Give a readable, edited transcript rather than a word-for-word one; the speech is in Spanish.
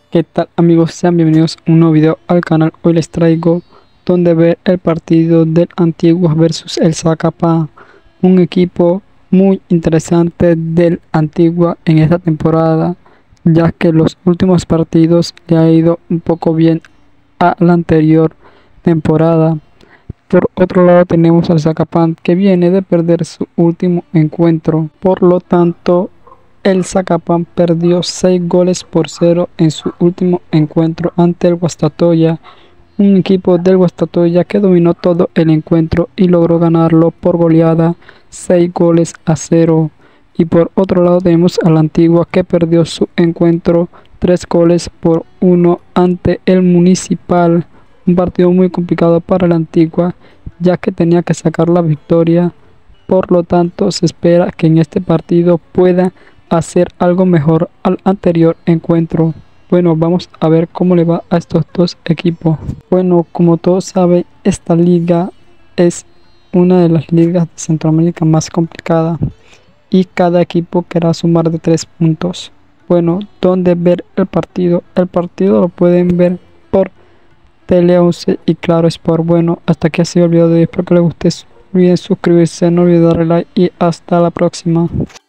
¿Qué tal amigos? Sean bienvenidos a un nuevo video al canal. Hoy les traigo donde ver el partido del Antigua versus el Zacapa, un equipo muy interesante del Antigua en esta temporada, ya que los últimos partidos le ha ido un poco bien a la anterior temporada. Por otro lado tenemos al Zacapán, que viene de perder su último encuentro, por lo tanto el Zacapán perdió 6 goles por 0 en su último encuentro ante el Guastatoya, un equipo del Guastatoya que dominó todo el encuentro y logró ganarlo por goleada 6 goles a 0. Y por otro lado tenemos a la Antigua, que perdió su encuentro 3 goles por 1 ante el Municipal, un partido muy complicado para la Antigua, ya que tenía que sacar la victoria. Por lo tanto, se espera que en este partido pueda hacer algo mejor al anterior encuentro. Bueno, vamos a ver cómo le va a estos dos equipos. Bueno, como todos saben, esta liga es una de las ligas de Centroamérica más complicada y cada equipo querrá sumar de 3 puntos. Bueno, ¿dónde ver el partido? El partido lo pueden ver por Tele 11 y Claro Sport. Bueno, hasta aquí ha sido el video de hoy. Espero que les guste. No olviden suscribirse, no olviden darle like y hasta la próxima.